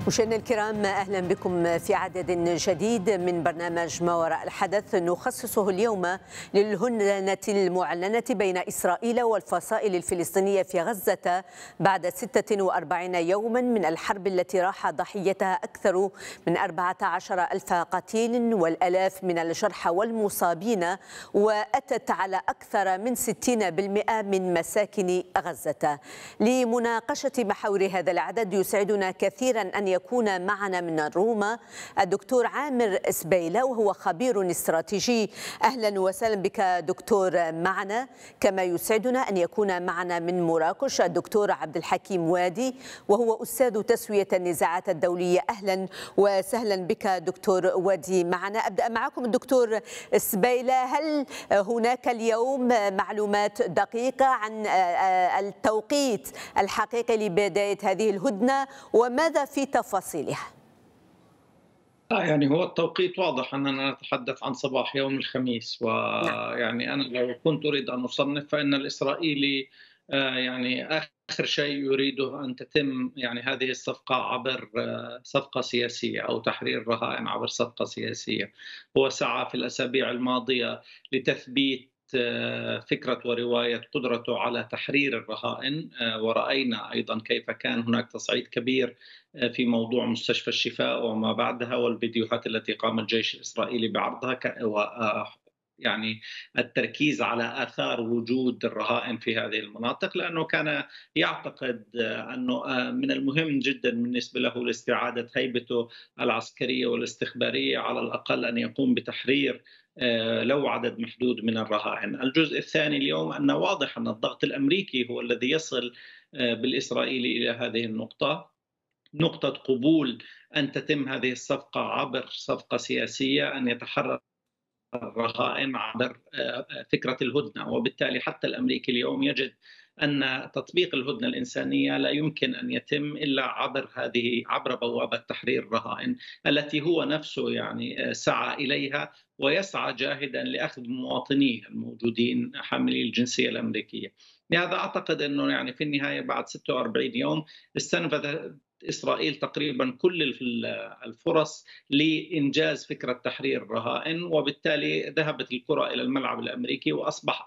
مشاهدينا الكرام، اهلا بكم في عدد جديد من برنامج ما وراء الحدث نخصصه اليوم للهدنة المعلنة بين اسرائيل والفصائل الفلسطينية في غزة بعد 46 يوما من الحرب التي راح ضحيتها اكثر من 14 ألف قتيل والالاف من الجرحى والمصابين، واتت على اكثر من 60% من مساكن غزة. لمناقشة محاور هذا العدد يسعدنا كثيرا أن يكون معنا من روما الدكتور عامر سبيلة، وهو خبير استراتيجي. أهلا وسهلا بك دكتور معنا. كما يسعدنا أن يكون معنا من مراكش الدكتور عبد الحكيم وادي، وهو أستاذ تسوية النزاعات الدولية. أهلا وسهلا بك دكتور وادي معنا. أبدأ معكم الدكتور سبيلة، هل هناك اليوم معلومات دقيقة عن التوقيت الحقيقي لبداية هذه الهدنة وماذا في تفاصيلها؟ يعني هو التوقيت واضح أننا نتحدث عن صباح يوم الخميس، نعم. ويعني أنا لو كنت أريد أن أصنف فإن الإسرائيلي يعني آخر شيء يريده أن تتم يعني هذه الصفقة عبر صفقة سياسية أو تحرير رهائن عبر صفقة سياسية. هو سعى في الأسابيع الماضية لتثبيت فكرة ورواية قدرته على تحرير الرهائن، ورأينا أيضا كيف كان هناك تصعيد كبير في موضوع مستشفى الشفاء وما بعدها، والفيديوهات التي قام الجيش الإسرائيلي بعرضها، يعني التركيز على آثار وجود الرهائن في هذه المناطق، لأنه كان يعتقد أنه من المهم جدا بالنسبة له لاستعادة هيبته العسكرية والاستخبارية على الأقل أن يقوم بتحرير لو عدد محدود من الرهائن. الجزء الثاني اليوم أنه واضح أن الضغط الأمريكي هو الذي يصل بالإسرائيلي إلى هذه النقطة، نقطة قبول أن تتم هذه الصفقة عبر صفقة سياسية، أن يتحرر الرهائن عبر فكرة الهدنة. وبالتالي حتى الأمريكي اليوم يجد أن تطبيق الهدنة الإنسانية لا يمكن أن يتم إلا عبر بوابة تحرير الرهائن التي هو نفسه يعني سعى إليها، ويسعى جاهدا لأخذ مواطنيه الموجودين حاملي الجنسية الأمريكية. لهذا أعتقد أنه يعني في النهاية بعد 46 يوم استنفذ إسرائيل تقريبا كل الفرص لإنجاز فكرة تحرير الرهائن، وبالتالي ذهبت الكرة إلى الملعب الأمريكي وأصبح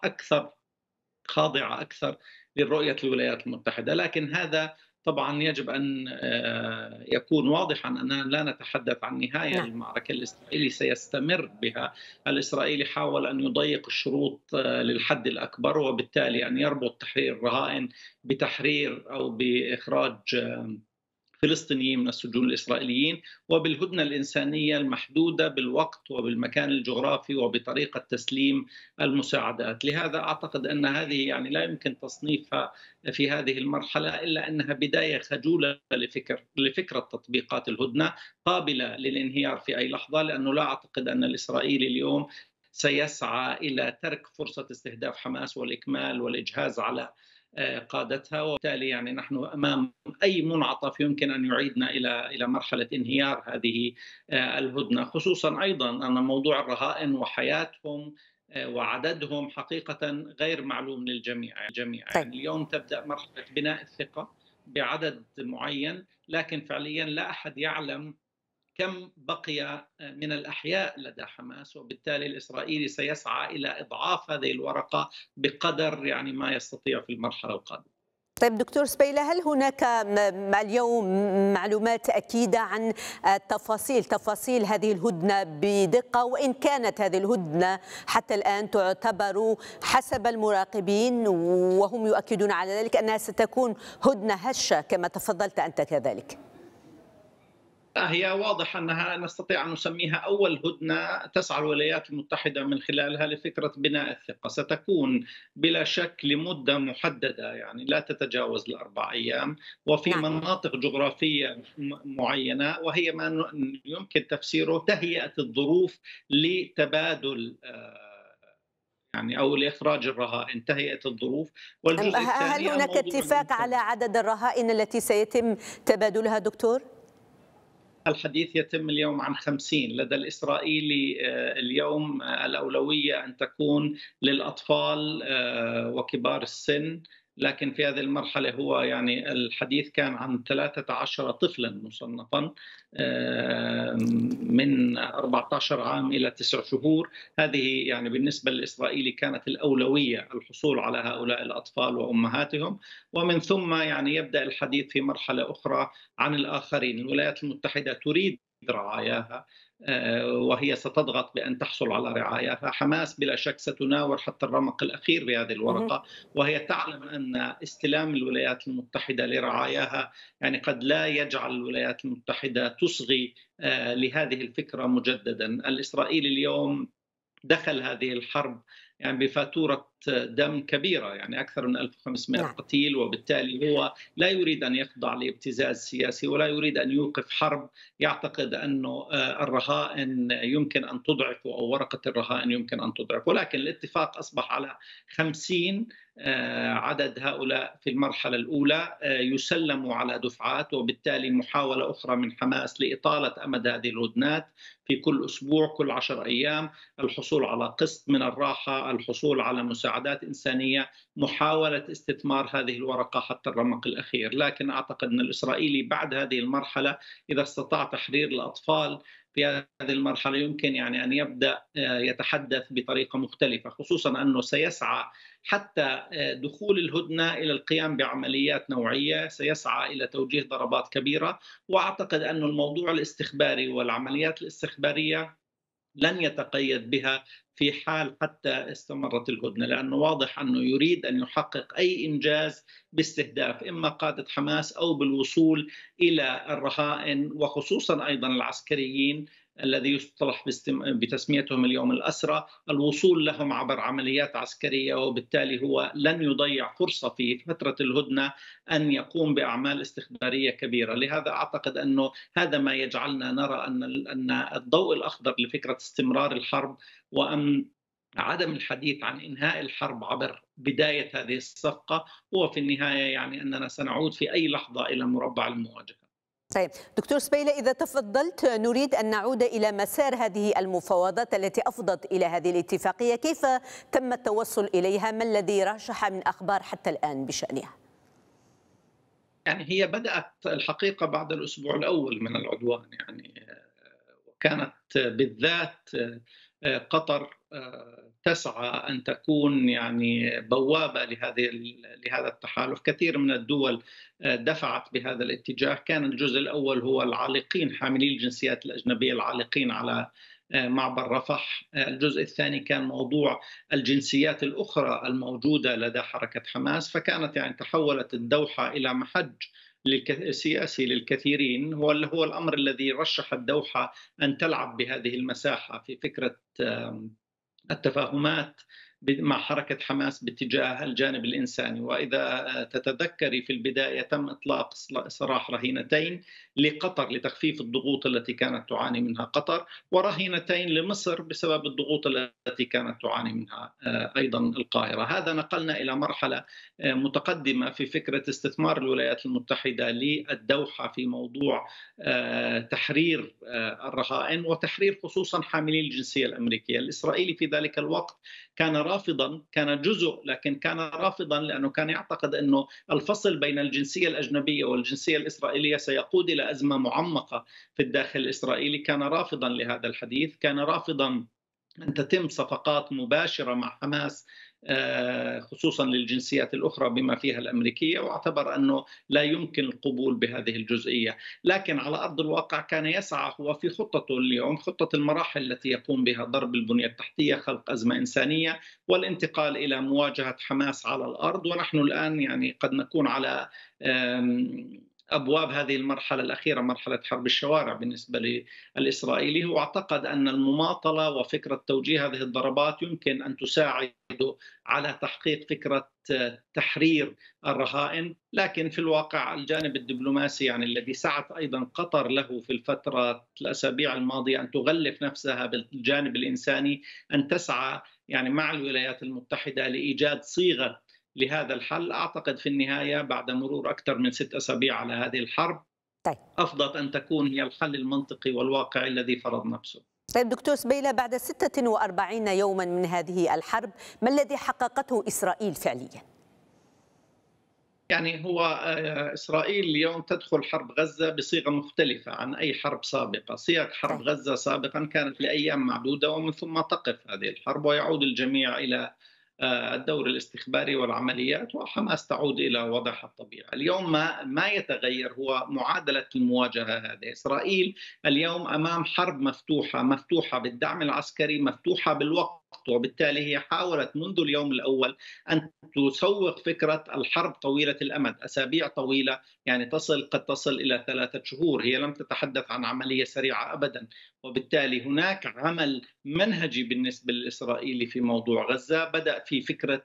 خاضعة أكثر لرؤية الولايات المتحدة. لكن هذا طبعا يجب أن يكون واضحا أننا لا نتحدث عن نهاية نعم. المعركة. الإسرائيلي سيستمر بها. الإسرائيلي حاول أن يضيق الشروط للحد الأكبر، وبالتالي أن يربط تحرير الرهائن بتحرير أو بإخراج فلسطينيين من السجون الإسرائيليين، وبالهدنة الإنسانية المحدودة بالوقت وبالمكان الجغرافي وبطريقة تسليم المساعدات. لهذا أعتقد أن هذه يعني لا يمكن تصنيفها في هذه المرحلة إلا أنها بداية خجولة لفكرة تطبيقات الهدنة، قابلة للانهيار في أي لحظة، لأنه لا أعتقد أن الإسرائيلي اليوم سيسعى إلى ترك فرصة استهداف حماس والإكمال والإجهاز على قادتها. وبالتالي يعني نحن أمام أي منعطف يمكن أن يعيدنا إلى مرحلة انهيار هذه الهدنة، خصوصا أيضا أن موضوع الرهائن وحياتهم وعددهم حقيقة غير معلوم للجميع. يعني اليوم تبدأ مرحلة بناء الثقة بعدد معين، لكن فعليا لا أحد يعلم كم بقي من الأحياء لدى حماس، وبالتالي الإسرائيلي سيسعى إلى إضعاف هذه الورقة بقدر يعني ما يستطيع في المرحلة القادمة. طيب دكتور سبيلة، هل هناك اليوم معلومات أكيدة عن تفاصيل هذه الهدنة بدقة، وإن كانت هذه الهدنة حتى الآن تعتبر حسب المراقبين وهم يؤكدون على ذلك أنها ستكون هدنة هشة كما تفضلت أنت كذلك؟ هي واضح أنها نستطيع أن نسميها أول هدنة تسعى الولايات المتحدة من خلالها لفكرة بناء الثقة. ستكون بلا شك لمدة محددة، يعني لا تتجاوز ال4 أيام، وفي مناطق جغرافية معينة، وهي ما يمكن تفسيره تهيئة الظروف لتبادل يعني أو لإخراج الرهائن، تهيئة الظروف. والجزء الثاني، هل هناك اتفاق على عدد الرهائن التي سيتم تبادلها دكتور؟ الحديث يتم اليوم عن 50 لدى الإسرائيلي. اليوم الأولوية أن تكون للأطفال وكبار السن، لكن في هذه المرحلة هو يعني الحديث كان عن 13 طفلا مصنفا من 14 عام إلى 9 شهور. هذه يعني بالنسبة للإسرائيلي كانت الأولوية الحصول على هؤلاء الأطفال وأمهاتهم، ومن ثم يعني يبدأ الحديث في مرحلة أخرى عن الآخرين. الولايات المتحدة تريد رعاياها، وهي ستضغط بأن تحصل على رعاياها. حماس بلا شك ستناور حتى الرمق الأخير بهذه الورقة، وهي تعلم أن استلام الولايات المتحدة لرعاياها يعني قد لا يجعل الولايات المتحدة تصغي لهذه الفكرة مجددا. الإسرائيلي اليوم دخل هذه الحرب يعني بفاتورة دم كبيرة، يعني أكثر من 1500 قتيل، وبالتالي هو لا يريد أن يخضع لابتزاز سياسي ولا يريد أن يوقف حرب يعتقد أنه الرهائن يمكن أن تضعف أو ورقة الرهائن يمكن أن تضعف. ولكن الاتفاق أصبح على 50 عدد هؤلاء في المرحلة الأولى يسلموا على دفعات، وبالتالي محاولة أخرى من حماس لإطالة أمد هذه الهدنات في كل أسبوع، كل 10 أيام، الحصول على قسط من الراحة، الحصول على مساعدات إنسانية، محاولة استثمار هذه الورقة حتى الرمق الأخير. لكن أعتقد أن الإسرائيلي بعد هذه المرحلة إذا استطاع تحرير الأطفال في هذه المرحلة يمكن يعني أن يبدأ يتحدث بطريقة مختلفة، خصوصا أنه سيسعى حتى دخول الهدنة إلى القيام بعمليات نوعية، سيسعى إلى توجيه ضربات كبيرة. وأعتقد أن الموضوع الاستخباري والعمليات الاستخبارية لن يتقيد بها في حال حتى استمرت الهدنة، لأنه واضح أنه يريد أن يحقق أي إنجاز باستهداف إما قادة حماس أو بالوصول إلى الرهائن، وخصوصا أيضا العسكريين الذي يصطلح بتسميتهم اليوم الأسرى، الوصول لهم عبر عمليات عسكرية. وبالتالي هو لن يضيع فرصة في فترة الهدنة أن يقوم بأعمال استخبارية كبيرة. لهذا أعتقد أنه هذا ما يجعلنا نرى أن الضوء الأخضر لفكرة استمرار الحرب وأن عدم الحديث عن إنهاء الحرب عبر بداية هذه الصفقة هو في النهاية يعني أننا سنعود في أي لحظة إلى مربع المواجهة. طيب دكتور سبيلة، إذا تفضلت نريد أن نعود إلى مسار هذه المفاوضات التي أفضت إلى هذه الاتفاقية، كيف تم التوصل إليها؟ ما الذي رشح من أخبار حتى الآن بشأنها؟ يعني هي بدأت الحقيقة بعد الأسبوع الأول من العدوان، يعني وكانت بالذات قطر تسعى أن تكون يعني بوابة لهذا التحالف. كثير من الدول دفعت بهذا الاتجاه. كان الجزء الأول هو العالقين حاملي الجنسيات الأجنبية العالقين على معبر رفح. الجزء الثاني كان موضوع الجنسيات الأخرى الموجودة لدى حركة حماس. فكانت يعني تحولت الدوحة إلى محج سياسي للكثيرين، هو الأمر الذي رشح الدوحة أن تلعب بهذه المساحة في فكرة التفاهمات مع حركة حماس باتجاه الجانب الإنساني. وإذا تتذكري في البداية تم إطلاق سراح رهينتين لقطر لتخفيف الضغوط التي كانت تعاني منها قطر، ورهينتين لمصر بسبب الضغوط التي كانت تعاني منها أيضا القاهرة. هذا نقلنا إلى مرحلة متقدمة في فكرة استثمار الولايات المتحدة للدوحة في موضوع تحرير الرهائن وتحرير خصوصا حاملي الجنسية الأمريكية. الإسرائيلي في ذلك الوقت كان رافضا، كان جزء، لكن كان رافضا لأنه كان يعتقد أنه الفصل بين الجنسية الأجنبية والجنسية الإسرائيلية سيقود إلى أزمة معمقة في الداخل الإسرائيلي. كان رافضا لهذا الحديث، كان رافضا أن تتم صفقات مباشرة مع حماس خصوصا للجنسيات الأخرى بما فيها الأمريكية، واعتبر أنه لا يمكن القبول بهذه الجزئية. لكن على أرض الواقع كان يسعى هو في خطته اليوم، خطة المراحل التي يقوم بها: ضرب البنية التحتية، خلق أزمة إنسانية، والانتقال إلى مواجهة حماس على الأرض. ونحن الآن يعني قد نكون على أبواب هذه المرحلة الأخيرة، مرحلة حرب الشوارع بالنسبة للإسرائيلي. هو اعتقد أن المماطلة وفكرة توجيه هذه الضربات يمكن أن تساعد على تحقيق فكرة تحرير الرهائن. لكن في الواقع الجانب الدبلوماسي يعني الذي سعت أيضا قطر له في الفترة الأسابيع الماضية أن تغلف نفسها بالجانب الإنساني، أن تسعى يعني مع الولايات المتحدة لإيجاد صيغة لهذا الحل. أعتقد في النهاية بعد مرور أكثر من 6 أسابيع على هذه الحرب أفضل أن تكون هي الحل المنطقي والواقعي الذي فرض نفسه. طيب دكتور سبيلة، بعد 46 يوما من هذه الحرب ما الذي حققته إسرائيل فعليا؟ يعني هو إسرائيل اليوم تدخل حرب غزة بصيغة مختلفة عن أي حرب سابقة. صيغ حرب غزة سابقا كانت لأيام معدودة ومن ثم تقف هذه الحرب ويعود الجميع إلى الدور الاستخباري والعمليات، وحماس تعود إلى وضعها الطبيعي. اليوم ما يتغير هو معادلة المواجهة هذه. إسرائيل اليوم أمام حرب مفتوحة بالدعم العسكري، مفتوحة بالوقت، وبالتالي هي حاولت منذ اليوم الأول أن تسوق فكرة الحرب طويلة الأمد، أسابيع طويلة، يعني قد تصل إلى 3 شهور. هي لم تتحدث عن عملية سريعة أبدا، وبالتالي هناك عمل منهجي بالنسبة للإسرائيلي في موضوع غزة. بدأ في فكرة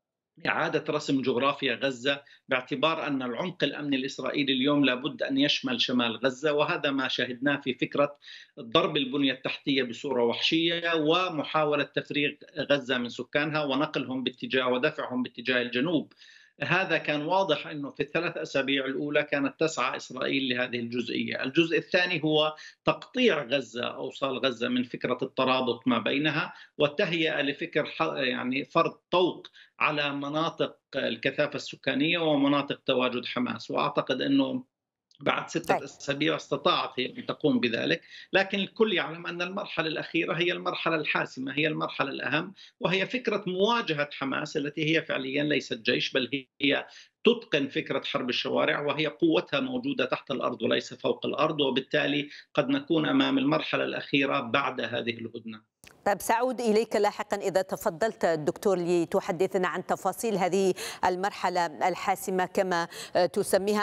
إعادة رسم جغرافيا غزة، باعتبار أن العمق الأمني الإسرائيلي اليوم لابد أن يشمل شمال غزة، وهذا ما شهدناه في فكرة ضرب البنية التحتية بصورة وحشية ومحاولة تفريغ غزة من سكانها ونقلهم باتجاه ودفعهم باتجاه الجنوب. هذا كان واضح أنه في ال3 أسابيع الأولى كانت تسعى إسرائيل لهذه الجزئية. الجزء الثاني هو تقطيع غزة، أوصال غزة، من فكرة الترابط ما بينها والتهيئة لفكر يعني فرض طوق على مناطق الكثافة السكانية ومناطق تواجد حماس. وأعتقد أنه بعد 6 أسابيع استطاعت هي أن تقوم بذلك، لكن الكل يعلم أن المرحلة الأخيرة هي المرحلة الحاسمة، هي المرحلة الأهم، وهي فكرة مواجهة حماس التي هي فعليا ليست جيش، بل هي تتقن فكرة حرب الشوارع، وهي قوتها موجودة تحت الأرض وليس فوق الأرض. وبالتالي قد نكون أمام المرحلة الأخيرة بعد هذه الهدنة. طيب، سأعود إليك لاحقا إذا تفضلت دكتور لتحدثنا عن تفاصيل هذه المرحلة الحاسمة كما تسميها.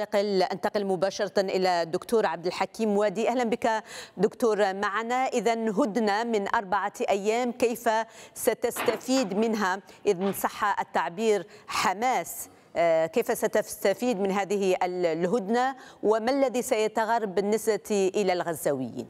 أنتقل مباشرة إلى الدكتور عبد الحكيم وادي. أهلا بك دكتور معنا. إذا هدنة من 4 أيام، كيف ستستفيد منها إذا صح التعبير حماس؟ كيف ستستفيد من هذه الهدنة وما الذي سيتغرب بالنسبة إلى الغزاويين؟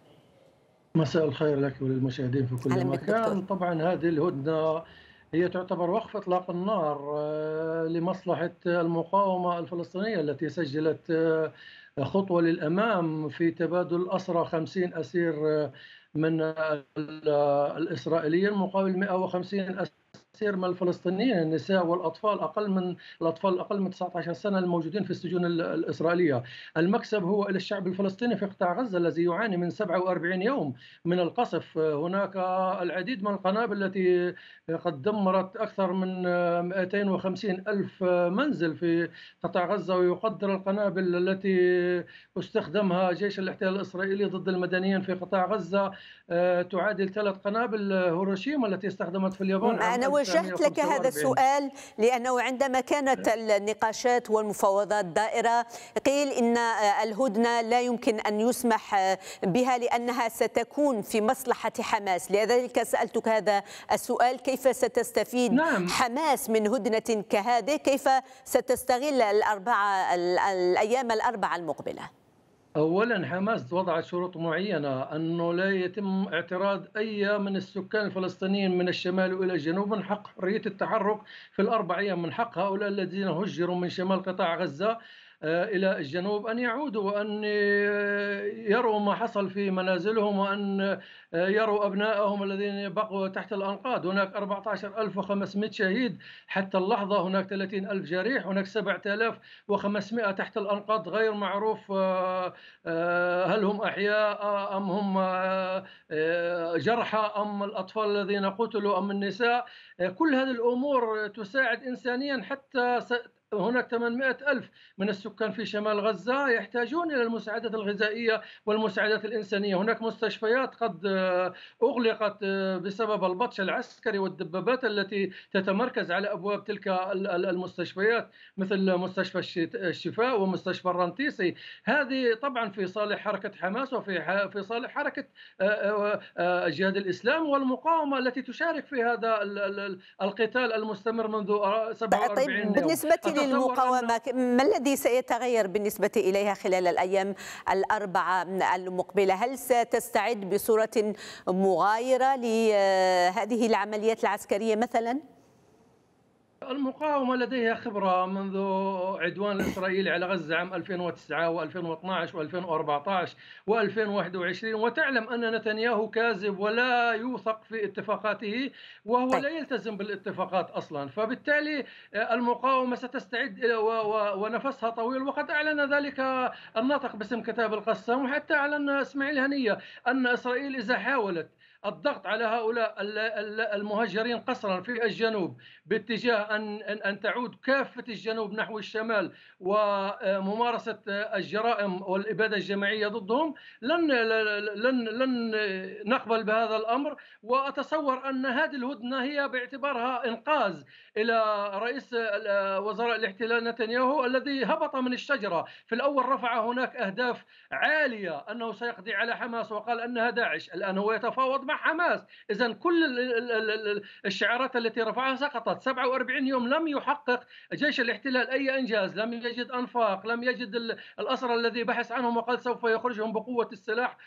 مساء الخير لك وللمشاهدين في كل مكان. طبعا هذه الهدنة هي تعتبر وقف إطلاق النار لمصلحة المقاومة الفلسطينية التي سجلت خطوة للأمام في تبادل الأسرى 50 أسير من الإسرائيليين مقابل 150 أسير من الفلسطينيين، النساء والأطفال، الأطفال أقل من 19 سنة الموجودين في السجون الإسرائيلية. المكسب هو إلى الشعب الفلسطيني في قطاع غزة الذي يعاني من 47 يوم من القصف. هناك العديد من القنابل التي قد دمرت أكثر من 250 ألف منزل في قطاع غزة، ويقدر القنابل التي استخدمها جيش الاحتلال الإسرائيلي ضد المدنيين في قطاع غزة تعادل 3 قنابل هيروشيما التي استخدمت في اليابان. أنا وجهت لك هذا السؤال لأنه عندما كانت النقاشات والمفاوضات دائرة قيل إن الهدنة لا يمكن أن يسمح بها لأنها ستكون في مصلحة حماس. لذلك سألتك هذا السؤال: كيف ستستفيد حماس من هدنة كهذه؟ كيف ستستغل الأيام ال4 المقبلة؟ أولا، حماس وضعت شروط معينة أنه لا يتم اعتراض أي من السكان الفلسطينيين من الشمال إلى الجنوب، من حق حرية التحرك في ال4 أيام، من حق هؤلاء الذين هجروا من شمال قطاع غزة إلى الجنوب أن يعودوا وأن يروا ما حصل في منازلهم وأن يروا أبنائهم الذين بقوا تحت الأنقاض. هناك 14,500 شهيد حتى اللحظة، هناك 30,000 جريح، هناك 7,500 تحت الأنقاض غير معروف هل هم أحياء أم هم جرحى أم الأطفال الذين قتلوا أم النساء. كل هذه الأمور تساعد إنسانيا. حتى هناك 800,000 من السكان في شمال غزة يحتاجون إلى المساعدات الغذائية والمساعدات الإنسانية. هناك مستشفيات قد أغلقت بسبب البطش العسكري والدبابات التي تتمركز على أبواب تلك المستشفيات، مثل مستشفى الشفاء ومستشفى الرنتيسي. هذه طبعا في صالح حركة حماس وفي صالح حركة جهاد الإسلام والمقاومة التي تشارك في هذا القتال المستمر منذ 47 يوم. بالنسبة للمقاومة، ما الذي سيتغير بالنسبة إليها خلال الأيام ال4 المقبلة؟ هل ستستعد بصورة مغايرة لهذه العمليات العسكرية مثلا؟ المقاومة لديها خبرة منذ عدوان الإسرائيلي على غزة عام 2009 و2012 و2014 و2021، وتعلم أن نتنياهو كاذب ولا يوثق في اتفاقاته، وهو طيب. لا يلتزم بالاتفاقات أصلا. فبالتالي المقاومة ستستعد ونفسها طويل، وقد أعلن ذلك الناطق باسم كتاب القسام، وحتى أعلن إسماعيل هنية أن إسرائيل إذا حاولت الضغط على هؤلاء المهجرين قسرا في الجنوب باتجاه أن تعود كافة الجنوب نحو الشمال وممارسة الجرائم والإبادة الجماعية ضدهم، لن نقبل بهذا الأمر. وأتصور أن هذه الهدنة هي باعتبارها إنقاذ إلى رئيس وزراء الاحتلال نتنياهو الذي هبط من الشجرة. في الأول رفع هناك أهداف عالية أنه سيقضي على حماس وقال أنها داعش، الآن هو يتفاوض مع حماس. إذن كل الشعارات التي رفعها سقطت. 47 يوم لم يحقق جيش الاحتلال أي إنجاز، لم يجد أنفاق، لم يجد الأسرى الذي بحث عنهم وقال سوف يخرجهم بقوة السلاح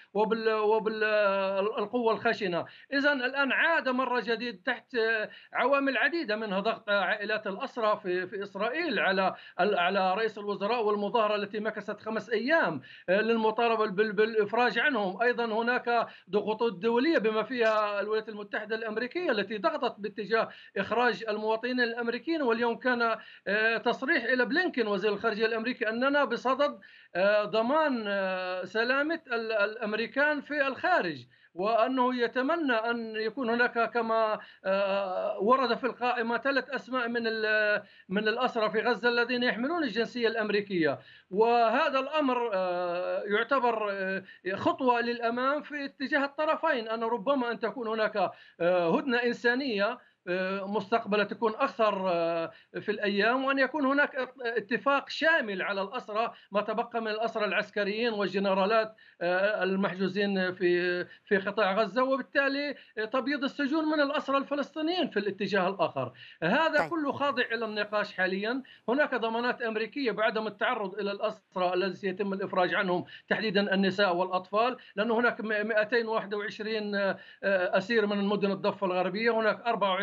وبالقوة الخشنة. إذن الآن عاد مرة جديد تحت عوامل عديدة، منها ضغط عائلات الأسرى في إسرائيل على رئيس الوزراء، والمظاهرة التي مكثت 5 أيام للمطالبة بالإفراج عنهم. أيضا هناك ضغوطات دولية بما فيها الولايات المتحدة الأمريكية التي ضغطت باتجاه إخراج المواطنين الأمريكيين. واليوم كان تصريح إلى بلينكين وزير الخارجية الأمريكي أننا بصدد ضمان سلامة الأمريكان في الخارج، وأنه يتمنى أن يكون هناك كما ورد في القائمة 3 أسماء من الأسرى في غزة الذين يحملون الجنسية الأمريكية. وهذا الأمر يعتبر خطوة للأمام في اتجاه الطرفين، أن ربما أن تكون هناك هدنة إنسانية مستقبلا تكون أكثر في الأيام، وأن يكون هناك اتفاق شامل على الأسرى، ما تبقى من الأسرى العسكريين والجنرالات المحجوزين في قطاع غزة، وبالتالي تبييض السجون من الأسرى الفلسطينيين في الاتجاه الآخر. هذا طيب. كله خاضع إلى النقاش حاليا. هناك ضمانات أمريكية بعدم التعرض إلى الأسرى الذي سيتم الإفراج عنهم، تحديدا النساء والأطفال، لأن هناك 221 أسير من المدن الضفة الغربية، هناك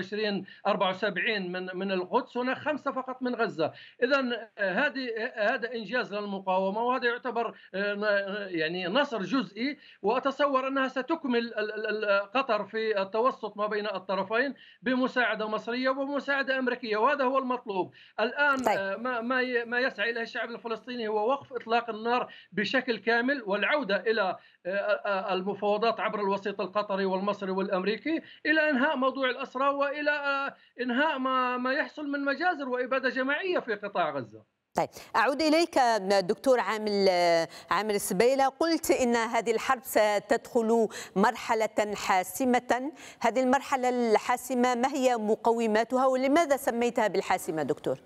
74 من القدس، هناك 5 فقط من غزة. إذا هذا إنجاز للمقاومة، وهذا يعتبر يعني نصر جزئي، وأتصور أنها ستكمل قطر في التوسط ما بين الطرفين بمساعدة مصرية وبمساعدة أمريكية، وهذا هو المطلوب الآن. طيب. ما يسعى إليه الشعب الفلسطيني هو وقف إطلاق النار بشكل كامل، والعودة إلى المفاوضات عبر الوسيط القطري والمصري والأمريكي، إلى إنهاء موضوع الأسرى، وإلى إنهاء ما يحصل من مجازر وإبادة جماعية في قطاع غزة. طيب، أعود إليك دكتور عامر السبيلة. قلت إن هذه الحرب ستدخل مرحلة حاسمة. هذه المرحلة الحاسمة ما هي مقوماتها، ولماذا سميتها بالحاسمة دكتور؟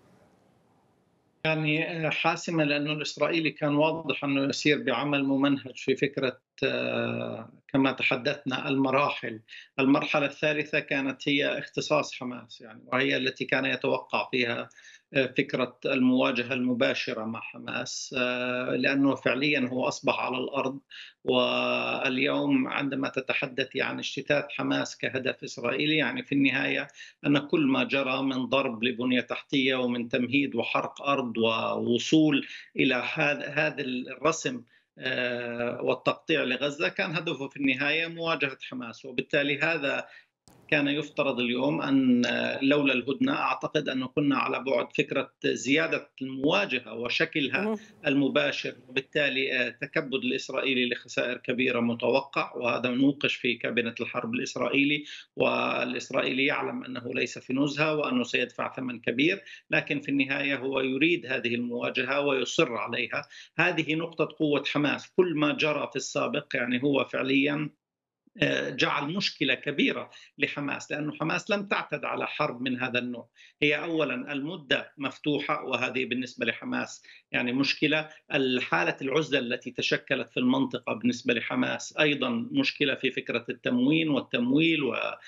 يعني حاسمة لأنه الإسرائيلي كان واضح أنه يسير بعمل ممنهج في فكرة كما تحدثنا المراحل. المرحلة الثالثة كانت هي اختصاص حماس، يعني وهي التي كان يتوقع فيها فكرة المواجهة المباشرة مع حماس، لأنه فعليا هو أصبح على الأرض. واليوم عندما تتحدث عن اشتتات حماس كهدف إسرائيلي، يعني في النهاية أن كل ما جرى من ضرب لبنية تحتية ومن تمهيد وحرق أرض ووصول إلى هذا الرسم والتقطيع لغزة كان هدفه في النهاية مواجهة حماس. وبالتالي هذا كان يفترض اليوم أن لولا الهدنة أعتقد أن كنا على بعد فكرة زيادة المواجهة وشكلها المباشر، وبالتالي تكبد الإسرائيلي لخسائر كبيرة متوقع، وهذا نوقش في كابينة الحرب الإسرائيلي. والإسرائيلي يعلم أنه ليس في نزهة وأنه سيدفع ثمن كبير، لكن في النهاية هو يريد هذه المواجهة ويصر عليها. هذه نقطة قوة حماس. كل ما جرى في السابق يعني هو فعليا جعل مشكلة كبيرة لحماس، لأن حماس لم تعتد على حرب من هذا النوع. هي أولا المدة مفتوحة، وهذه بالنسبة لحماس يعني مشكلة. الحالة العزلة التي تشكلت في المنطقة بالنسبة لحماس أيضا مشكلة في فكرة التموين والتمويل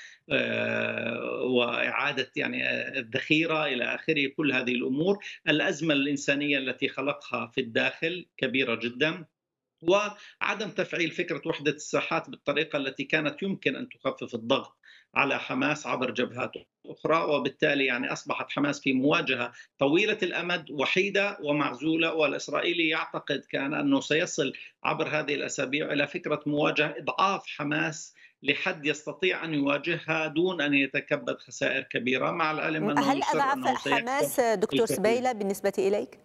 وإعادة يعني الذخيرة إلى آخره. كل هذه الأمور. الأزمة الإنسانية التي خلقها في الداخل كبيرة جدا. وعدم تفعيل فكرة وحدة الساحات بالطريقة التي كانت يمكن أن تخفف الضغط على حماس عبر جبهات أخرى. وبالتالي يعني أصبحت حماس في مواجهة طويلة الأمد وحيدة ومعزولة، والإسرائيلي يعتقد كان أنه سيصل عبر هذه الأسابيع إلى فكرة مواجهة إضعاف حماس لحد يستطيع أن يواجهها دون أن يتكبد خسائر كبيرة، مع العلم أنه هل يصر أضعف أنه سيكسب حماس دكتور الكثير. سبيلة بالنسبة إليك؟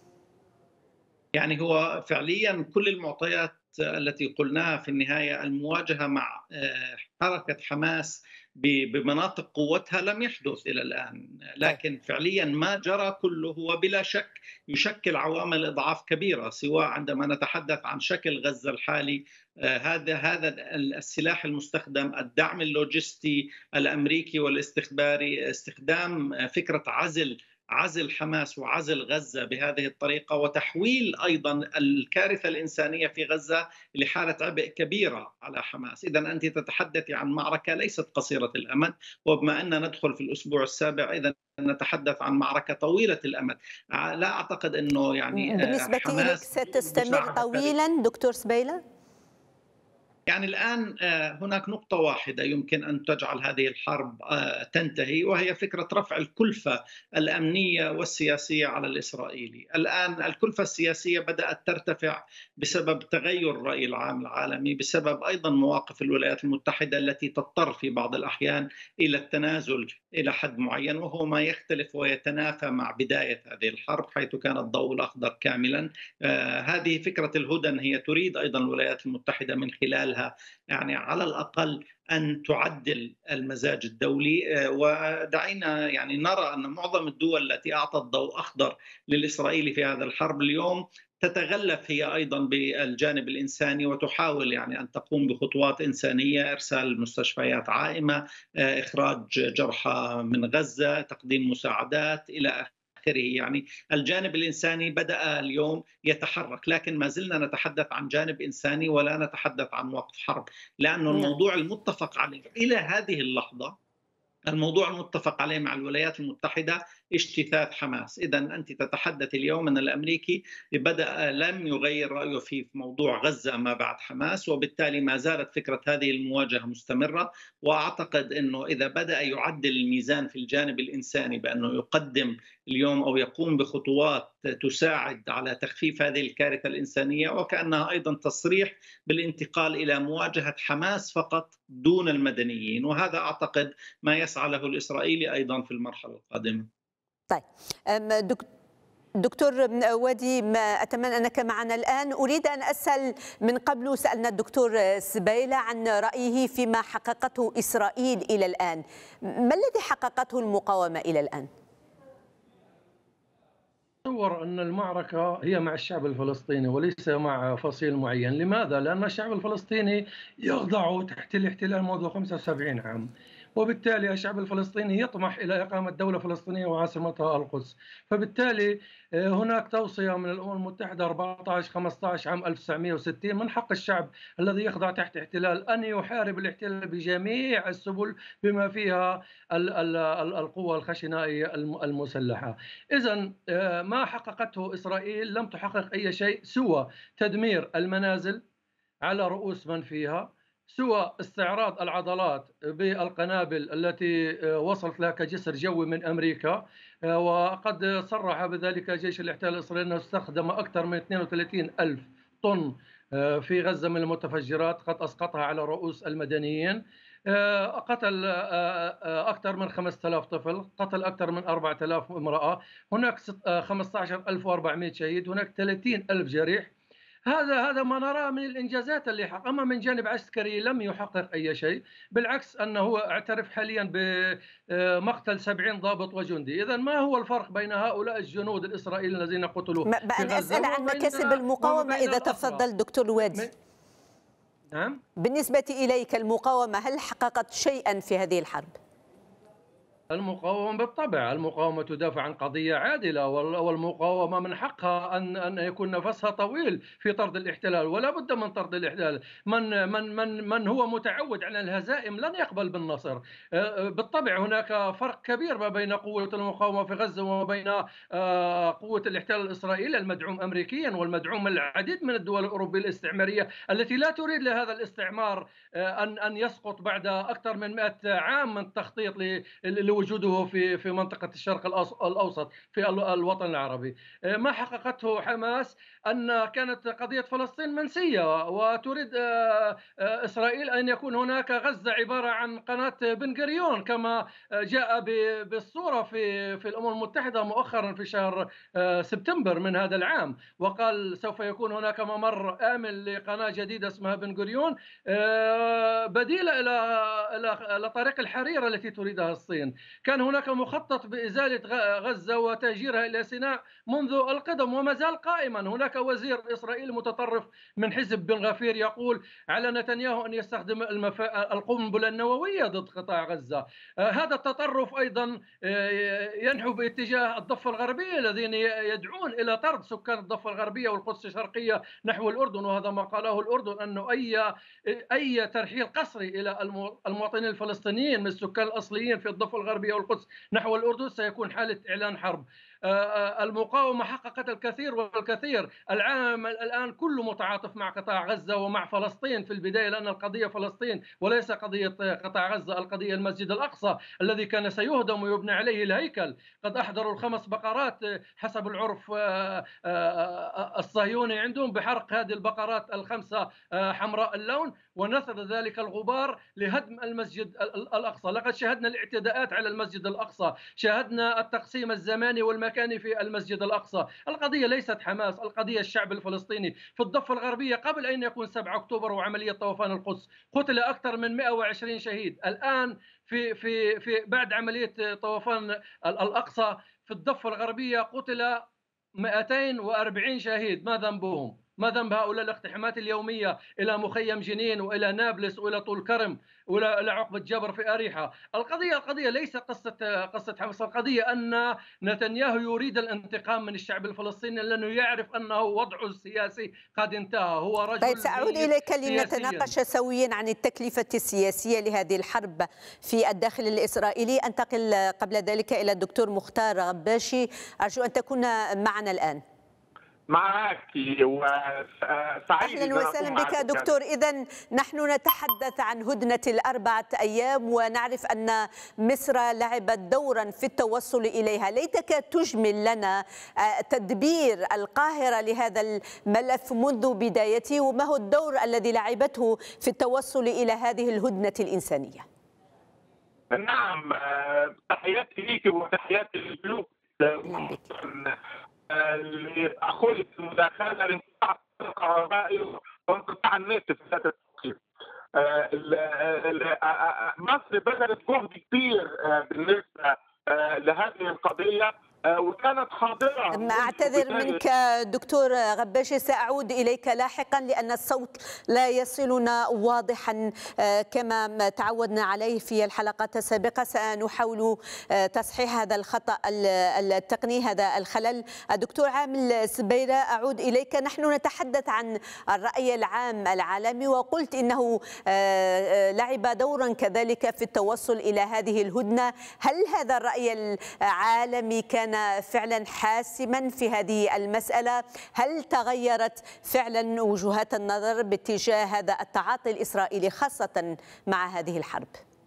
يعني هو فعليا كل المعطيات التي قلناها في النهاية، المواجهة مع حركة حماس بمناطق قوتها لم يحدث إلى الآن، طيب. لكن فعليا ما جرى كله هو بلا شك يشكل عوامل إضعاف كبيرة، سواء عندما نتحدث عن شكل غزة الحالي، هذا السلاح المستخدم، الدعم اللوجستي الأمريكي والاستخباري، استخدام فكرة عزل حماس وعزل غزة بهذه الطريقة، وتحويل أيضا الكارثة الإنسانية في غزة لحالة عبء كبيرة على حماس. إذا أنت تتحدث عن معركة ليست قصيرة الأمد، وبما أن ندخل في الأسبوع السابع إذا نتحدث عن معركة طويلة الأمد. لا أعتقد أنه يعني بالنسبة إليك حماس ستستمر طويلا دكتور سبيلة؟ يعني الآن هناك نقطة واحدة يمكن أن تجعل هذه الحرب تنتهي، وهي فكرة رفع الكلفة الأمنية والسياسية على الإسرائيلي. الآن الكلفة السياسية بدأت ترتفع بسبب تغير الرأي العام العالمي، بسبب أيضا مواقف الولايات المتحدة التي تضطر في بعض الأحيان إلى التنازل إلى حد معين، وهو ما يختلف ويتنافى مع بداية هذه الحرب حيث كان الضوء الأخضر كاملا. هذه فكرة الهدن هي تريد أيضا الولايات المتحدة من خلالها يعني على الأقل أن تعدل المزاج الدولي. ودعينا يعني نرى أن معظم الدول التي أعطت ضوء أخضر للإسرائيلي في هذا الحرب اليوم تتغلف هي أيضا بالجانب الإنساني، وتحاول يعني أن تقوم بخطوات إنسانية، إرسال مستشفيات عائمة، إخراج جرحى من غزة، تقديم مساعدات إلى آخره. يعني الجانب الإنساني بدأ اليوم يتحرك، لكن ما زلنا نتحدث عن جانب إنساني ولا نتحدث عن وقف حرب، لأن الموضوع المتفق عليه إلى هذه اللحظة، الموضوع المتفق عليه مع الولايات المتحدة اجتثاث حماس. إذا أنت تتحدث اليوم أن الأمريكي لم يغير رأيه في موضوع غزة ما بعد حماس، وبالتالي ما زالت فكرة هذه المواجهة مستمرة. وأعتقد أنه إذا بدأ يعدل الميزان في الجانب الإنساني بأنه يقدم اليوم أو يقوم بخطوات تساعد على تخفيف هذه الكارثة الإنسانية، وكأنها أيضا تصريح بالانتقال إلى مواجهة حماس فقط دون المدنيين، وهذا أعتقد ما يسعى له الإسرائيلي أيضا في المرحلة القادمة. طيب دكتور وادي، ما أتمنى أنك معنا الآن. أريد أن أسأل، من قبل سألنا الدكتور سبيلة عن رأيه فيما حققته إسرائيل إلى الآن. ما الذي حققته المقاومة إلى الآن؟ أتصور أن المعركة هي مع الشعب الفلسطيني وليس مع فصيل معين. لماذا؟ لأن الشعب الفلسطيني يخضع تحت الاحتلال منذ 75 عام، وبالتالي الشعب الفلسطيني يطمح إلى إقامة دولة فلسطينية وعاصمتها القدس. فبالتالي هناك توصية من الأمم المتحدة 14-15 عام 1960 من حق الشعب الذي يخضع تحت احتلال أن يحارب الاحتلال بجميع السبل بما فيها القوى الخشنائية المسلحة. إذن ما حققته إسرائيل لم تحقق أي شيء سوى تدمير المنازل على رؤوس من فيها، سوى استعراض العضلات بالقنابل التي وصلت لها كجسر جوي من أمريكا. وقد صرح بذلك جيش الاحتلال الإسرائيلي أنه استخدم أكثر من 32 ألف طن في غزة من المتفجرات، قد أسقطها على رؤوس المدنيين. قتل أكثر من 5000 طفل، قتل أكثر من 4000 امرأة، هناك 15400 شهيد، هناك 30,000 جريح. هذا ما نراه من الإنجازات اللي حقق. أما من جانب عسكري لم يحقق أي شيء، بالعكس أنه اعترف حاليا بمقتل 70 ضابط وجندي. إذن ما هو الفرق بين هؤلاء الجنود الإسرائيليين الذين قتلوا في غزة؟ أسأل عن مكاسب المقاومة إذا تفضل دكتور وادي. نعم. بالنسبة إليك المقاومة هل حققت شيئا في هذه الحرب؟ المقاومة بالطبع، المقاومة تدافع عن قضية عادلة، والمقاومة من حقها أن يكون نفسها طويل في طرد الاحتلال، ولا بد من طرد الاحتلال. من هو متعود على الهزائم لن يقبل بالنصر. بالطبع هناك فرق كبير ما بين قوة المقاومة في غزة وما بين قوة الاحتلال الإسرائيلي المدعوم أمريكيا والمدعوم من العديد من الدول الأوروبية الاستعمارية التي لا تريد لهذا الاستعمار أن يسقط بعد أكثر من 100 عام من التخطيط لوجوده في منطقة الشرق الأوسط في الوطن العربي. ما حققته حماس أن كانت قضية فلسطين منسية، وتريد إسرائيل أن يكون هناك غزة عبارة عن قناة بن غوريون كما جاء بالصورة في الأمم المتحدة مؤخرا في شهر سبتمبر من هذا العام، وقال سوف يكون هناك ممر آمن لقناة جديدة اسمها بن غوريون بديلة إلى طريق الحريرة التي تريدها الصين. كان هناك مخطط بإزالة غزة وتهجيرها إلى سيناء منذ القدم وما زال قائما. هناك وزير إسرائيلي متطرف من حزب بن غفير يقول على نتنياهو أن يستخدم القنبلة النووية ضد قطاع غزة. هذا التطرف أيضا ينحو باتجاه الضفة الغربية الذين يدعون إلى طرد سكان الضفة الغربية والقدس الشرقية نحو الأردن، وهذا ما قاله الأردن أنه أي ترحيل قسري إلى المواطنين الفلسطينيين من السكان الأصليين في الضفة الغربية والقدس نحو الأردن سيكون حالة إعلان حرب. المقاومة حققت الكثير والكثير. العالم الآن كله متعاطف مع قطاع غزة ومع فلسطين في البداية، لأن القضية فلسطين وليس قضية قطاع غزة. القضية المسجد الأقصى الذي كان سيهدم ويبنى عليه الهيكل. قد أحضروا ال5 بقرات حسب العرف الصهيوني عندهم بحرق هذه البقرات ال5 حمراء اللون ونثر ذلك الغبار لهدم المسجد الأقصى. لقد شاهدنا الاعتداءات على المسجد الأقصى، شاهدنا التقسيم الزماني والمكاني في المسجد الأقصى. القضية ليست حماس، القضية الشعب الفلسطيني. في الضفة الغربية قبل أن يكون 7 أكتوبر وعملية طوفان القدس قتل أكثر من 120 شهيد. الآن في بعد عملية طوفان الأقصى في الضفة الغربية قتل 240 شهيد. ما ذنبهم؟ ما ذنب هؤلاء الاقتحامات اليومية إلى مخيم جنين وإلى نابلس وإلى طول كرم وإلى عقبة جبر في أريحة؟ القضية ليس قصة حماس، القضية أن نتنياهو يريد الانتقام من الشعب الفلسطيني لأنه يعرف أنه وضعه السياسي قد انتهى. هو رجل طيب سأعود إليك لنتناقش سويا عن التكلفة السياسية لهذه الحرب في الداخل الإسرائيلي. أنتقل قبل ذلك إلى الدكتور مختار غباشي، أرجو أن تكون معنا الآن. معك وسعيد. أهلا وسهلا بك دكتور. إذن نحن نتحدث عن هدنة ال4 أيام ونعرف أن مصر لعبت دورا في التوصل إليها. ليتك تجمل لنا تدبير القاهرة لهذا الملف منذ بدايته، وما هو الدور الذي لعبته في التوصل إلى هذه الهدنة الإنسانية؟ نعم، تحياتي ليك وتحياتي للجنوب. لأخذ المداخلة لانقطاع الكهربائي وانقطاع النت في ذات التوقيت. مصر بذلت جهد كبير بالنسبة لهذه القضية وكانت حاضرة. أعتذر منك دكتور غباشي، سأعود إليك لاحقا لأن الصوت لا يصلنا واضحا كما تعودنا عليه في الحلقات السابقة. سنحاول تصحيح هذا الخطأ التقني، هذا الخلل. دكتور عامل سبيرة، أعود إليك. نحن نتحدث عن الرأي العام العالمي، وقلت إنه لعب دورا كذلك في التوصل إلى هذه الهدنة. هل هذا الرأي العالمي كان فعلا حاسما في هذه المسألة؟ هل تغيرت فعلا وجهات النظر باتجاه هذا التعاطي الإسرائيلي خاصة مع هذه الحرب؟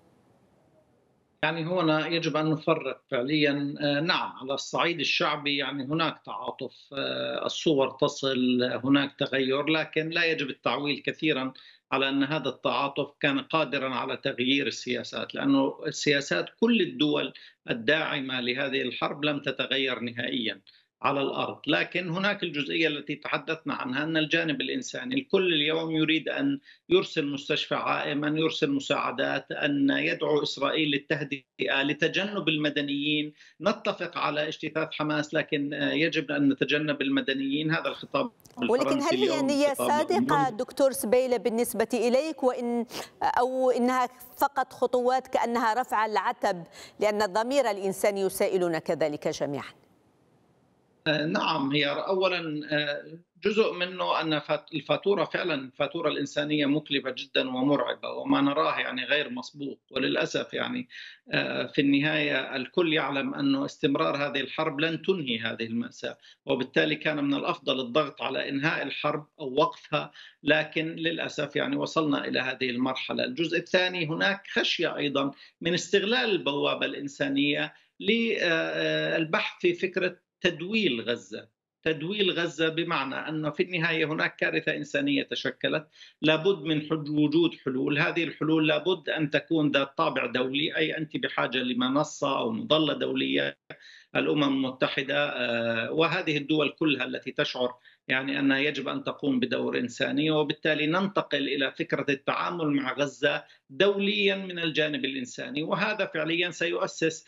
يعني هنا يجب أن نفرق فعليا. نعم، على الصعيد الشعبي يعني هناك تعاطف، الصور تصل، هناك تغير، لكن لا يجب التعويل كثيرا على أن هذا التعاطف كان قادرا على تغيير السياسات، لأنه السياسات كل الدول الداعمة لهذه الحرب لم تتغير نهائيا. على الأرض. لكن هناك الجزئية التي تحدثنا عنها، أن الجانب الإنساني الكل اليوم يريد أن يرسل مستشفى عائم، أن يرسل مساعدات، أن يدعو إسرائيل للتهدئة لتجنب المدنيين. نتفق على اجتثاث حماس، لكن يجب أن نتجنب المدنيين. هذا الخطاب ولكن هل هي نية صادقة دكتور سبيلة بالنسبة إليك، أو إنها فقط خطوات كأنها رفع العتب، لأن الضمير الإنساني يسائلنا كذلك جميعا؟ نعم، هي أولا جزء منه أن الفاتورة فعلا الفاتورة الإنسانية مكلفة جدا ومرعبة، وما نراه يعني غير مسبوق. وللأسف يعني في النهاية الكل يعلم أن استمرار هذه الحرب لن تنهي هذه المأساة، وبالتالي كان من الأفضل الضغط على إنهاء الحرب أو وقفها، لكن للأسف يعني وصلنا إلى هذه المرحلة. الجزء الثاني، هناك خشية أيضا من استغلال البوابة الإنسانية للبحث في فكرة تدويل غزة، بمعنى أنه في النهاية هناك كارثة إنسانية تشكلت، لابد من وجود حلول. هذه الحلول لابد أن تكون ذات طابع دولي، أي أنت بحاجة لمنصة أو مظلة دولية، الأمم المتحدة وهذه الدول كلها التي تشعر يعني أنها يجب أن تقوم بدور إنساني، وبالتالي ننتقل إلى فكرة التعامل مع غزة دوليا من الجانب الإنساني. وهذا فعليا سيؤسس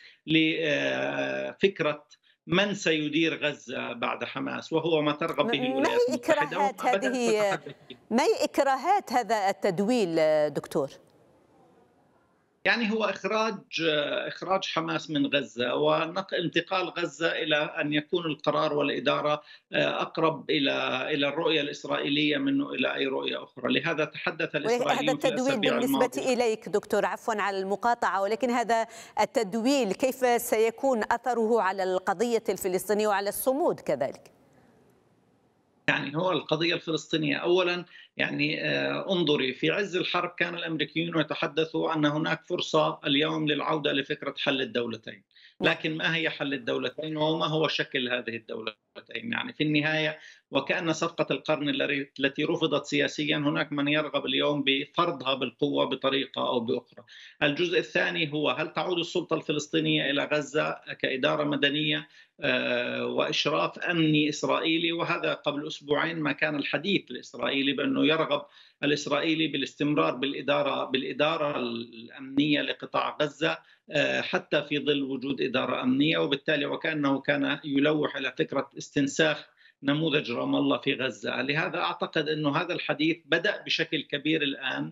لفكرة من سيدير غزة بعد حماس، وهو ما ترغب به الولايات المتحدة. ما هي إكراهات هذا التدويل دكتور؟ يعني هو إخراج حماس من غزة وانتقال غزة إلى أن يكون القرار والإدارة أقرب إلى الرؤية الإسرائيلية منه إلى أي رؤية أخرى. لهذا تحدث الإسرائيليون هذا التدويل بالنسبة إليك دكتور، عفوا على المقاطعة، ولكن هذا التدويل كيف سيكون أثره على القضية الفلسطينية وعلى الصمود كذلك؟ يعني هو القضية الفلسطينية أولا، يعني انظري، في عز الحرب كان الأمريكيون يتحدثوا أن هناك فرصة اليوم للعودة لفكرة حل الدولتين، لكن ما هي حل الدولتين وما هو شكل هذه الدولتين؟ يعني في النهاية وكأن صفقة القرن التي رفضت سياسيا، هناك من يرغب اليوم بفرضها بالقوة بطريقة أو بأخرى. الجزء الثاني هو هل تعود السلطة الفلسطينية إلى غزة كإدارة مدنية وإشراف أمني إسرائيلي؟ وهذا قبل أسبوعين ما كان الحديث الإسرائيلي بأنه يرغب الإسرائيلي بالاستمرار بالإدارة الأمنية لقطاع غزة حتى في ظل وجود إدارة أمنية، وبالتالي وكأنه كان يلوح إلى فكرة استنساخ نموذج رام الله في غزة. لهذا أعتقد أنه هذا الحديث بدأ بشكل كبير الآن،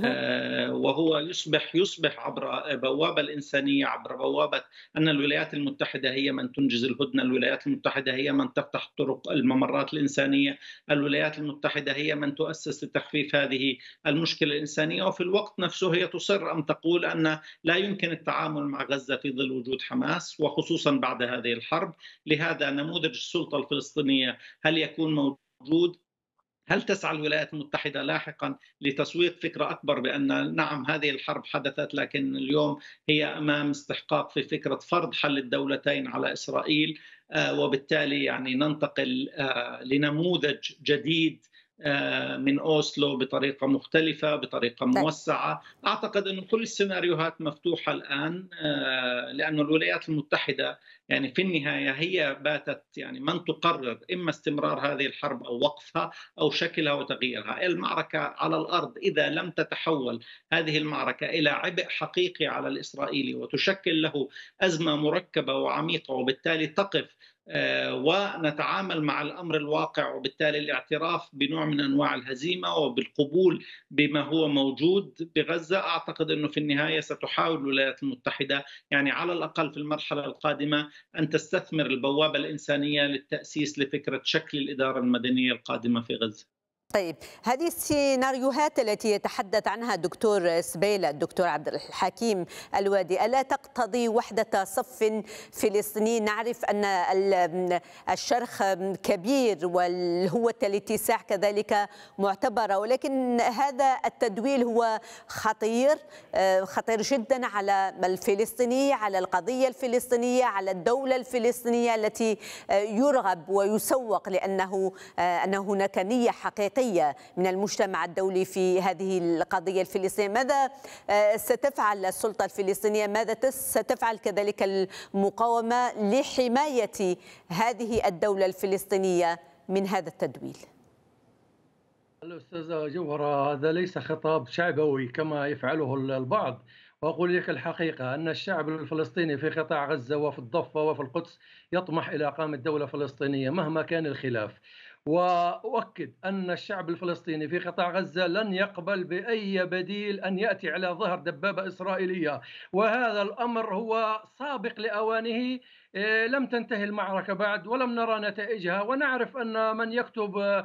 وهو يصبح عبر بوابة الإنسانية، عبر بوابة أن الولايات المتحدة هي من تنجز الهدنة، الولايات المتحدة هي من تفتح طرق الممرات الإنسانية، الولايات المتحدة هي من تؤسس لتخفيف هذه المشكلة الإنسانية، وفي الوقت نفسه هي تصر أن تقول أن لا يمكن التعامل مع غزة في ظل وجود حماس، وخصوصا بعد هذه الحرب. لهذا نموذج السلطة الفلسطينية هل يكون موجود؟ هل تسعى الولايات المتحدة لاحقا لتسويق فكرة أكبر بأن نعم هذه الحرب حدثت، لكن اليوم هي أمام استحقاق في فكرة فرض حل الدولتين على إسرائيل، وبالتالي يعني ننتقل لنموذج جديد من أوسلو بطريقة مختلفة، بطريقة موسعة. أعتقد أن كل السيناريوهات مفتوحة الآن، لأن الولايات المتحدة يعني في النهاية هي باتت يعني من تقرر إما استمرار هذه الحرب أو وقفها أو شكلها وتغييرها. المعركة على الأرض إذا لم تتحول هذه المعركة إلى عبء حقيقي على الإسرائيلي وتشكل له أزمة مركبة وعميقة، وبالتالي تقف ونتعامل مع الأمر الواقع، وبالتالي الاعتراف بنوع من أنواع الهزيمة وبالقبول بما هو موجود بغزة، أعتقد أنه في النهاية ستحاول الولايات المتحدة يعني على الأقل في المرحلة القادمة أن تستثمر البوابة الإنسانية للتأسيس لفكرة شكل الإدارة المدنية القادمة في غزة. طيب، هذه السيناريوهات التي يتحدث عنها الدكتور سبيلة، الدكتور عبد الحكيم الوادي، ألا تقتضي وحدة صف فلسطيني؟ نعرف أن الشرخ كبير والهوة الاتساع كذلك معتبرة، ولكن هذا التدويل هو خطير جدا على الفلسطيني، على القضية الفلسطينية، على الدولة الفلسطينية التي يرغب ويسوق لأنه هناك نية حقيقية حقيقية من المجتمع الدولي في هذه القضية الفلسطينية. ماذا ستفعل السلطة الفلسطينية، ماذا ستفعل كذلك المقاومة لحماية هذه الدولة الفلسطينية من هذا التدويل؟ الأستاذة جوهرة، هذا ليس خطاب شعبوي كما يفعله البعض، وأقول لك الحقيقة أن الشعب الفلسطيني في قطاع غزة وفي الضفة وفي القدس يطمح إلى إقامة دولة فلسطينية مهما كان الخلاف. وأؤكد أن الشعب الفلسطيني في قطاع غزة لن يقبل بأي بديل أن يأتي على ظهر دبابة إسرائيلية، وهذا الأمر هو سابق لأوانه. لم تنتهي المعركة بعد ولم نرى نتائجها، ونعرف أن من يكتب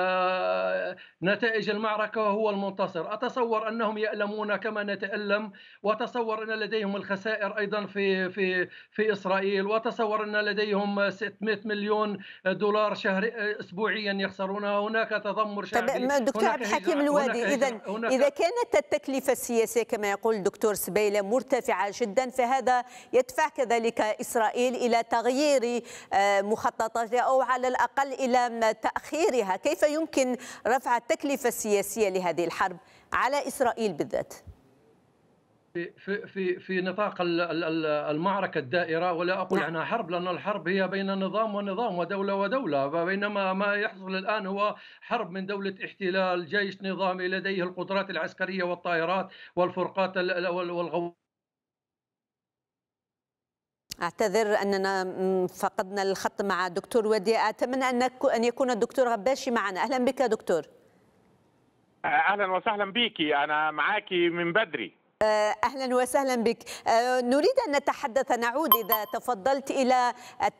نتائج المعركة هو المنتصر. أتصور أنهم يألمون كما نتألم، وأتصور أن لديهم الخسائر أيضا في إسرائيل، وأتصور أن لديهم 600 مليون دولار أسبوعيا يخسرونها. هناك تذمر شعبي. دكتور عبد الحكيم الوادي، إذا كانت التكلفة السياسية كما يقول الدكتور سبيلة مرتفعة جدا، فهذا يدفع كذلك إسرائيل إلى تغيير مخططاتها أو على الأقل إلى تأخيرها. كيف يمكن رفع التكلفة السياسية لهذه الحرب على إسرائيل بالذات؟ في نطاق المعركة الدائرة، ولا أقول عنها حرب، لأن الحرب هي بين نظام ونظام ودولة ودولة، بينما ما يحصل الآن هو حرب من دولة احتلال، جيش نظامي لديه القدرات العسكرية والطائرات والفرقات والغوارات. أعتذر أننا فقدنا الخط مع الدكتور ودي. أتمنى أن يكون الدكتور غباشي معنا. أهلا بك دكتور. أهلا وسهلا بك، أنا معك من بدري. أهلا وسهلا بك. نريد أن نعود إذا تفضلت إلى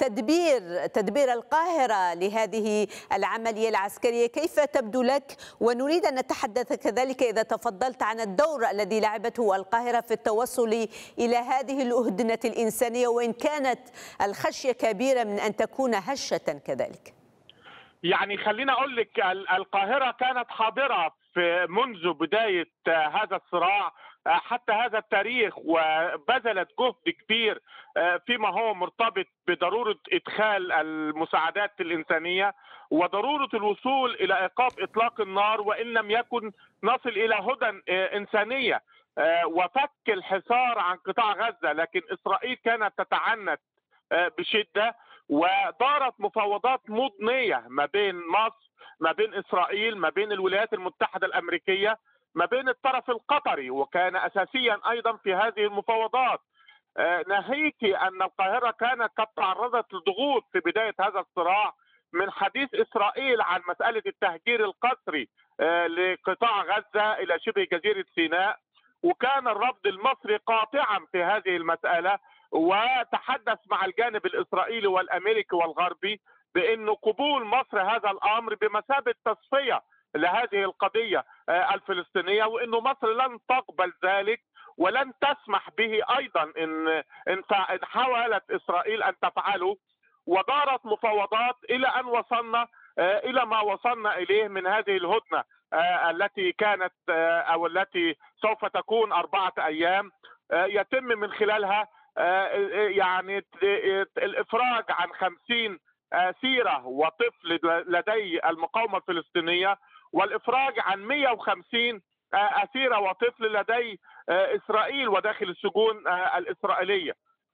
تدبير القاهرة لهذه العملية العسكرية، كيف تبدو لك؟ ونريد أن نتحدث كذلك إذا تفضلت عن الدور الذي لعبته القاهرة في التوصل إلى هذه الهدنة الإنسانية، وإن كانت الخشية كبيرة من أن تكون هشة كذلك. يعني خلينا أقول لك، القاهرة كانت حاضرة منذ بداية هذا الصراع حتى هذا التاريخ، وبذلت جهد كبير فيما هو مرتبط بضرورة إدخال المساعدات الإنسانية وضرورة الوصول إلى إيقاف إطلاق النار، وإن لم يكن نصل إلى هدى إنسانية وفك الحصار عن قطاع غزة. لكن إسرائيل كانت تتعنت بشدة، ودارت مفاوضات مضنية ما بين مصر، ما بين إسرائيل، ما بين الولايات المتحدة الأمريكية، ما بين الطرف القطري، وكان أساسيا أيضا في هذه المفاوضات. ناهيك أن القاهرة كانت قد تعرضت لضغوط في بداية هذا الصراع من حديث إسرائيل عن مسألة التهجير القسري لقطاع غزة إلى شبه جزيرة سيناء، وكان الرفض المصري قاطعا في هذه المسألة، وتحدث مع الجانب الإسرائيلي والأمريكي والغربي بأنه قبول مصر هذا الأمر بمثابة تصفية لهذه القضية الفلسطينية، وأنه مصر لن تقبل ذلك ولن تسمح به أيضا إن حاولت إسرائيل أن تفعله. ودارت مفاوضات إلى أن وصلنا إلى ما وصلنا إليه من هذه الهدنة التي كانت أو التي سوف تكون 4 أيام، يتم من خلالها يعني الإفراج عن 50 أسيرة وطفل لدي المقاومة الفلسطينية، والإفراج عن 150 أسيرة وطفل لدي إسرائيل وداخل السجون الإسرائيلية.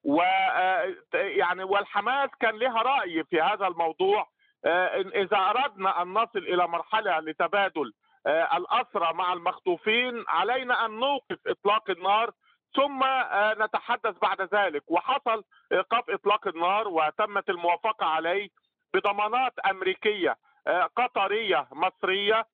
ويعني والحماس كان لها رأي في هذا الموضوع. إذا أردنا أن نصل إلى مرحلة لتبادل الأسرى مع المخطوفين، علينا أن نوقف إطلاق النار ثم نتحدث بعد ذلك. وحصل إيقاف إطلاق النار وتمت الموافقة عليه بضمانات أمريكية قطرية مصرية.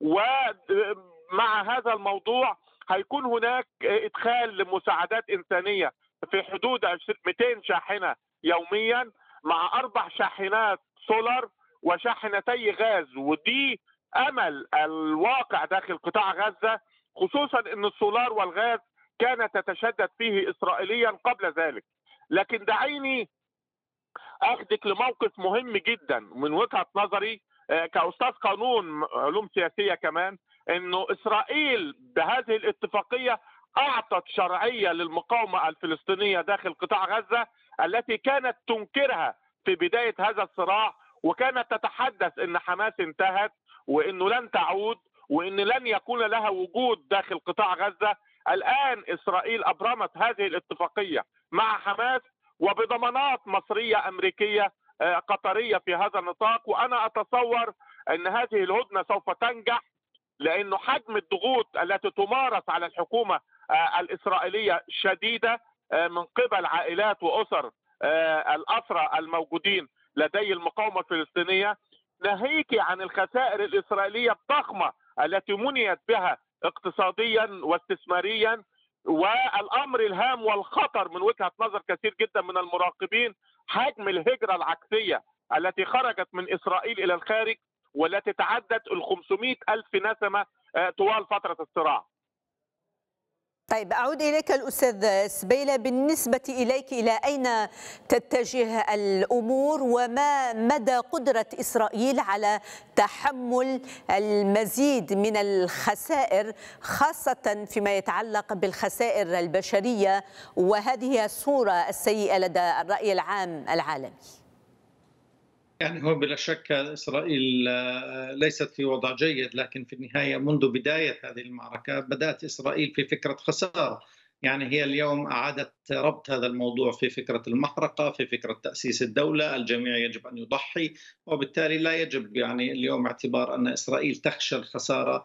ومع هذا الموضوع هيكون هناك إدخال لمساعدات إنسانية في حدود 200 شاحنة يوميا، مع 4 شاحنات سولار وشاحنتي غاز. ودي أمل الواقع داخل قطاع غزة، خصوصا أن السولار والغاز كانت تتشدد فيه إسرائيليا قبل ذلك. لكن دعيني أخذك لموقف مهم جدا من وجهة نظري كأستاذ قانون علوم سياسية كمان، أنه إسرائيل بهذه الاتفاقية أعطت شرعية للمقاومة الفلسطينية داخل قطاع غزة التي كانت تنكرها في بداية هذا الصراع، وكانت تتحدث أن حماس انتهت وانه لن تعود وان لن يكون لها وجود داخل قطاع غزه. الان اسرائيل ابرمت هذه الاتفاقيه مع حماس وبضمانات مصريه امريكيه قطريه في هذا النطاق، وانا اتصور ان هذه الهدنه سوف تنجح، لانه حجم الضغوط التي تمارس على الحكومه الاسرائيليه شديده من قبل عائلات واسر الاسرى الموجودين لدي المقاومه الفلسطينيه، ناهيك عن الخسائر الاسرائيليه الضخمه التي منيت بها اقتصاديا واستثماريا. والامر الهام والخطر من وجهه نظر كثير جدا من المراقبين حجم الهجره العكسيه التي خرجت من اسرائيل الى الخارج، والتي تعدت 500 ألف نسمه طوال فتره الصراع. طيب أعود إليك الأستاذ سبيلة، بالنسبة إليك إلى أين تتجه الأمور وما مدى قدرة إسرائيل على تحمل المزيد من الخسائر، خاصة فيما يتعلق بالخسائر البشرية، وهذه الصورة السيئة لدى الرأي العام العالمي؟ يعني هو بلا شك إسرائيل ليست في وضع جيد، لكن في النهاية منذ بداية هذه المعركة بدأت إسرائيل في فكرة خسارة. يعني هي اليوم أعادت ربط هذا الموضوع في فكرة المحرقة، في فكرة تأسيس الدولة، الجميع يجب أن يضحي، وبالتالي لا يجب يعني اليوم اعتبار أن إسرائيل تخشى الخسارة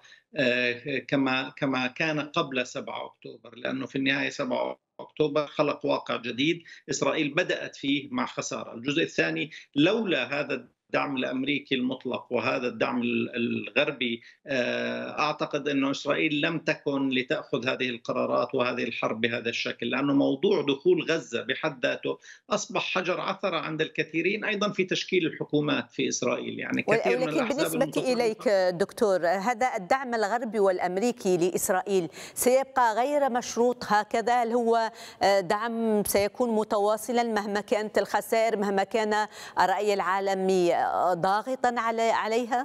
كما كان قبل 7 أكتوبر، لأنه في النهاية 7 أكتوبر خلق واقع جديد إسرائيل بدأت فيه مع خسارة. الجزء الثاني، لولا هذا الدعم الأمريكي المطلق وهذا الدعم الغربي أعتقد أن إسرائيل لم تكن لتأخذ هذه القرارات وهذه الحرب بهذا الشكل، لأنه موضوع دخول غزة بحد ذاته أصبح حجر عثرة عند الكثيرين أيضا في تشكيل الحكومات في إسرائيل. يعني كثير من الأحزاب بالنسبة إليك دكتور، هذا الدعم الغربي والأمريكي لإسرائيل سيبقى غير مشروط هكذا؟ هل هو دعم سيكون متواصلا مهما كانت الخسائر، مهما كان الرأي العالمي ضاغطا عليها؟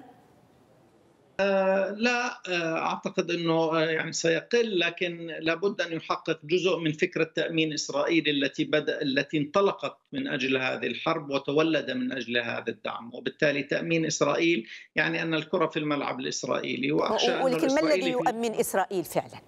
لا أعتقد أنه يعني سيقل، لكن لابد أن يحقق جزء من فكرة تأمين إسرائيل التي انطلقت من أجل هذه الحرب وتولد من أجل هذا الدعم، وبالتالي تأمين إسرائيل يعني أن الكرة في الملعب الإسرائيلي. ولكن ما الذي يؤمن إسرائيل فعلا؟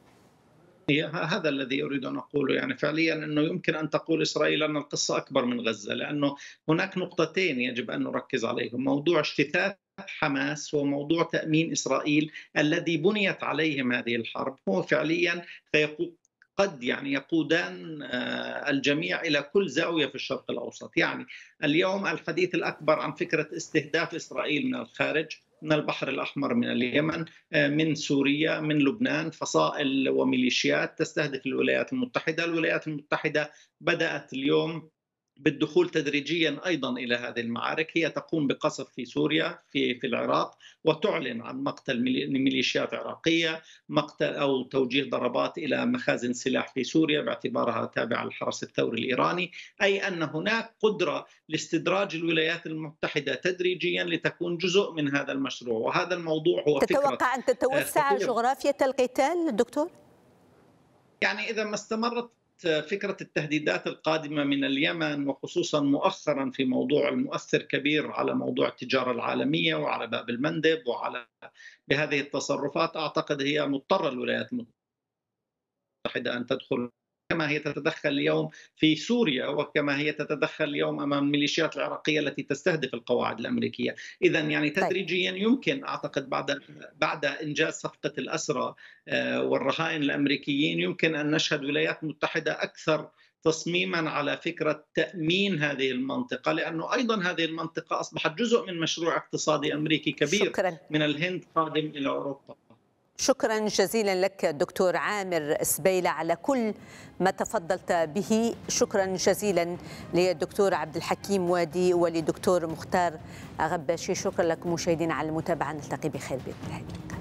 هذا الذي أريد أن أقوله، يعني فعليا أنه يمكن أن تقول إسرائيل أن القصة أكبر من غزة، لأنه هناك نقطتين يجب أن نركز عليهم: موضوع اجتثاث حماس وموضوع تأمين إسرائيل الذي بنيت عليهم هذه الحرب. هو فعليا قد يعني يقودان الجميع إلى كل زاوية في الشرق الأوسط. يعني اليوم الحديث الأكبر عن فكرة استهداف إسرائيل من الخارج، من البحر الأحمر، من اليمن، من سوريا، من لبنان، فصائل وميليشيات تستهدف الولايات المتحدة. الولايات المتحدة بدأت اليوم بالدخول تدريجيا أيضا إلى هذه المعارك. هي تقوم بقصف في سوريا، في العراق، وتعلن عن مقتل ميليشيات عراقية، مقتل أو توجيه ضربات إلى مخازن سلاح في سوريا باعتبارها تابعة للحرس الثوري الإيراني. أي أن هناك قدرة لاستدراج الولايات المتحدة تدريجيا لتكون جزء من هذا المشروع، وهذا الموضوع هو تتوقع أن تتوسع جغرافية القتال دكتور؟ يعني إذا ما استمرت فكرة التهديدات القادمة من اليمن، وخصوصا مؤخرا في موضوع المؤثر كبير على موضوع التجارة العالمية وعلى باب المندب وعلى بهذه التصرفات، أعتقد هي مضطرة الولايات المتحدة أن تدخل، كما هي تتدخل اليوم في سوريا وكما هي تتدخل اليوم أمام الميليشيات العراقية التي تستهدف القواعد الأمريكية. إذا يعني تدريجيا يمكن أعتقد بعد إنجاز صفقة الأسرى والرهائن الأمريكيين يمكن أن نشهد ولايات متحدة أكثر تصميما على فكرة تأمين هذه المنطقة، لأنه أيضا هذه المنطقة أصبحت جزء من مشروع اقتصادي أمريكي كبير. شكرا. من الهند قادم إلى أوروبا. شكرا جزيلا لك دكتور عامر سبيلة على كل ما تفضلت به. شكرا جزيلا للدكتور عبد الحكيم وادي ولدكتور مختار غباشي. شكرا لكم مشاهدينا على المتابعة، نلتقي بخير بإذن الله.